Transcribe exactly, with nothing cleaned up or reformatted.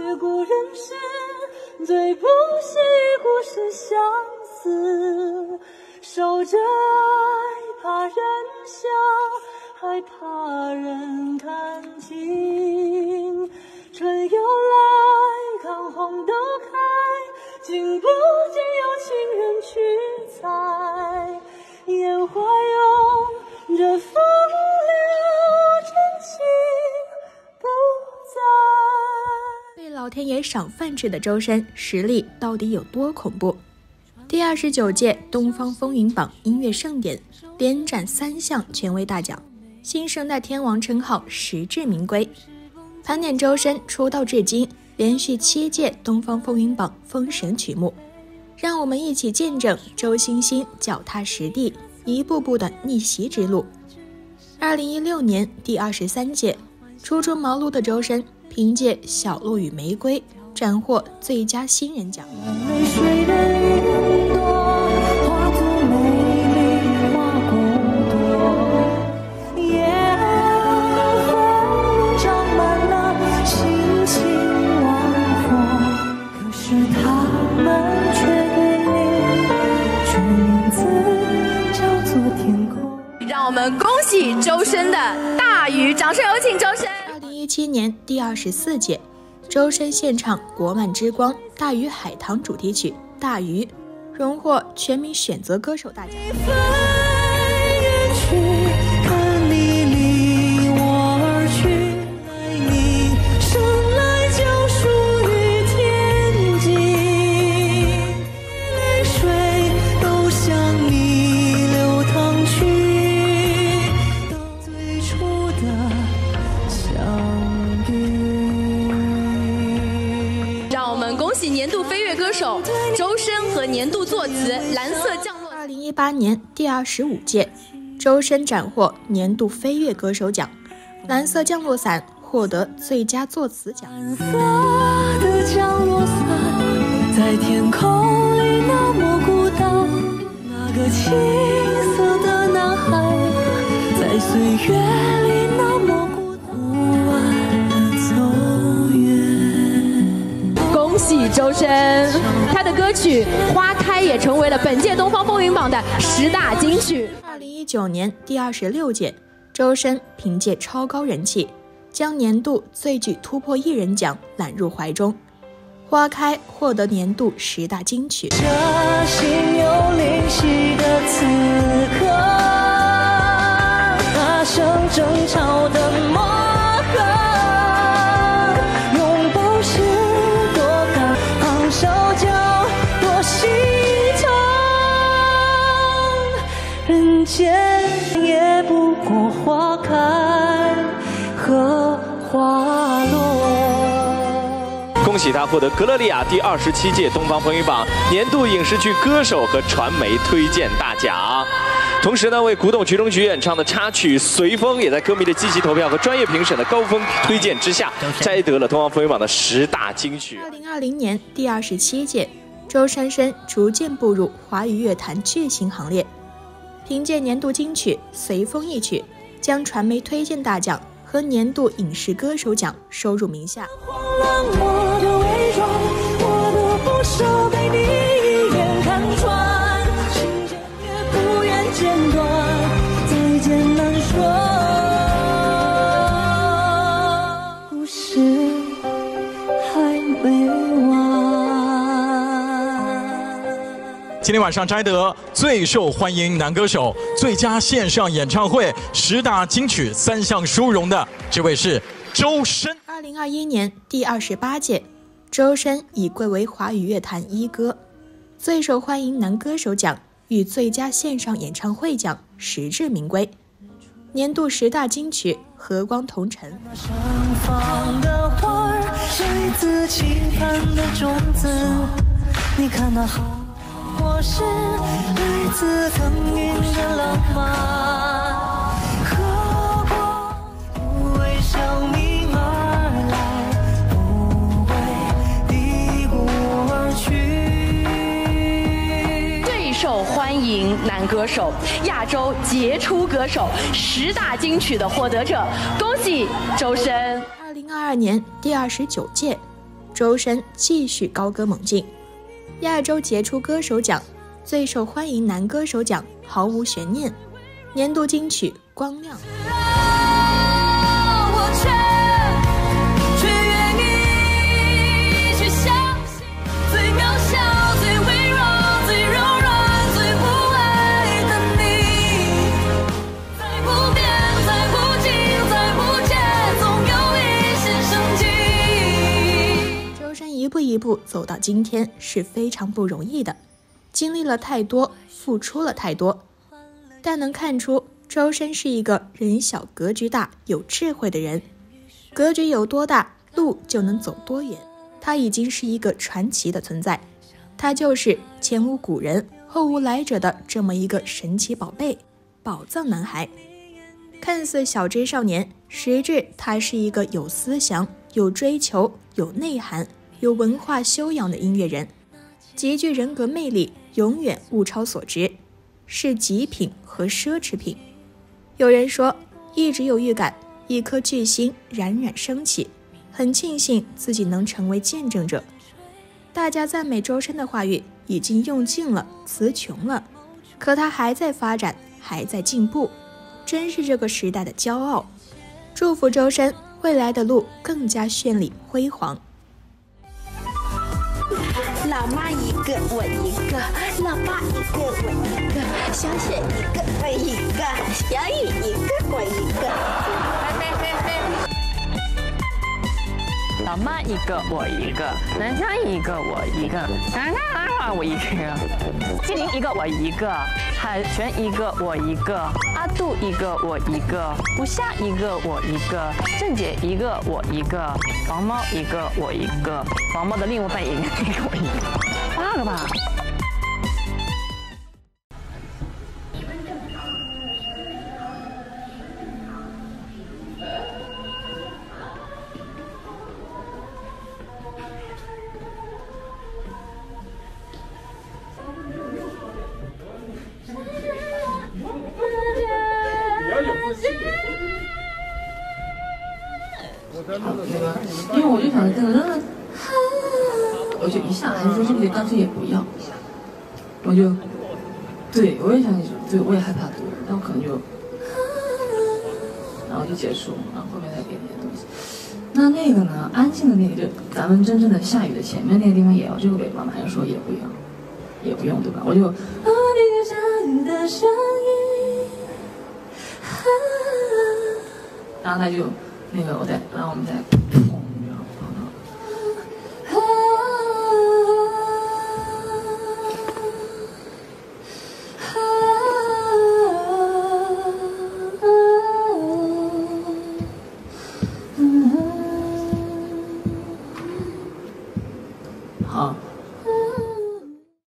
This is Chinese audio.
与故人诗，最不惜故事相思。守着爱，怕人笑，还怕人看清。春又来，看红豆开，经不见有情人去采。烟花拥着风流，真情不在。 被老天爷赏饭吃的周深，实力到底有多恐怖？第二十九届东方风云榜音乐盛典连斩三项权威大奖，新生代天王称号实至名归。盘点周深出道至今连续七届东方风云榜封神曲目，让我们一起见证周星星脚踏实地一步步的逆袭之路。二零一六年第二十三届，初出茅庐的周深凭借《小鹿与玫瑰》斩获最佳新人奖。 泪水的云朵化作美丽花骨朵，夜风长满了星星万火，可是他们却对你取名字叫做天空。 让我们恭喜周深的大鱼，掌声有请周深。 二零一七年第二十四届，周深献唱国漫之光大鱼海棠主题曲《大鱼》，荣获全民选择歌手大奖。 看你离我而去，爱你生来就属于天际，泪水都向你流淌去，到最初的相遇。 让我们恭喜年度飞跃歌手周深和年度作词蓝色降落。 二零一八年第二十五届，周深斩获年度飞跃歌手奖，蓝色降落伞获得最佳作词奖。 蓝色的降落伞在天空里那么孤单，那个青涩的男孩在岁月里那么孤独，不安的走远。 恭喜周深，他的歌曲《花开》也成为了本届东方风云榜的十大金曲。 二零一九年第二十六届，周深凭借超高人气，将年度最具突破艺人奖揽入怀中，《花开》获得年度十大金曲。 这心有灵犀的此刻，大声争吵的磨合，拥抱是多感，放手就多心痛，人间也不过花开和花落。 恭喜他获得格勒利亚第二十七届东方风云榜年度影视剧歌手和传媒推荐大奖。同时呢，为古董局中局演唱的插曲《随风》也在歌迷的积极投票和专业评审的高分推荐之下，摘得了东方风云榜的十大金曲。 二零二零年第二十七届，周深深逐渐步入华语乐坛巨星行列，凭借年度金曲《随风》一曲，将传媒推荐大奖和年度影视歌手奖收入名下。 慌乱我的伪装，我的不舍被你一眼看穿，心间也不愿间断，再见难说，故事还没完。 今天晚上摘得最受欢迎男歌手、最佳线上演唱会十大金曲三项殊荣的，这位是周深。 二零二一年第二十八届，周深已贵为华语乐坛一哥，最受欢迎男歌手奖与最佳线上演唱会奖实至名归。年度十大金曲《和光同尘》。 盛放的花儿，来自期盼的种子，你看那好。或是来自耕耘的浪漫，和光不为生命而来，不为低谷而去。 最受欢迎男歌手、亚洲杰出歌手十大金曲的获得者，恭喜周深。 二零二二年第二十九届， 周深继续高歌猛进。亚洲杰出歌手奖、最受欢迎男歌手奖毫无悬念，年度金曲《光亮》。一步一步走到今天是非常不容易的，经历了太多，付出了太多，但能看出周深是一个人小格局大、有智慧的人。格局有多大，路就能走多远。他已经是一个传奇的存在，他就是前无古人后无来者的这么一个神奇宝贝，宝藏男孩。看似小只少年，实质他是一个有思想、有追求、有内涵、有文化修养的音乐人，极具人格魅力，永远物超所值，是极品和奢侈品。有人说，一直有预感，一颗巨星冉冉升起，很庆幸自己能成为见证者。大家赞美周深的话语已经用尽了，词穷了，可他还在发展，还在进步，真是这个时代的骄傲。祝福周深未来的路更加绚丽辉煌。 老妈一个我一个，老爸一个我一个，小雪一个我一个，小雨一个我一个。 老妈一个我一个，南湘一个我一个，南湘我一个，纪灵一个我一个，海泉一个我一个，阿杜一个我一个，吴夏一个我一个，郑姐一个我一个，王猫一个我一个，王猫的另外半一个我一个，八个吧。 因为我就想这个，我就一下还是说是不是干脆也不要，我就，对我也想，对我也害怕多，但我可能就，然后就结束，然后后面再给那些东西。那那个呢？安静的那个，就咱们真正的下雨的前面那个地方也要这个尾巴吗？还是说也不要？也不用对吧？我就，啊，那个下雨的声音，然后他就那个我再，然后我们再。好。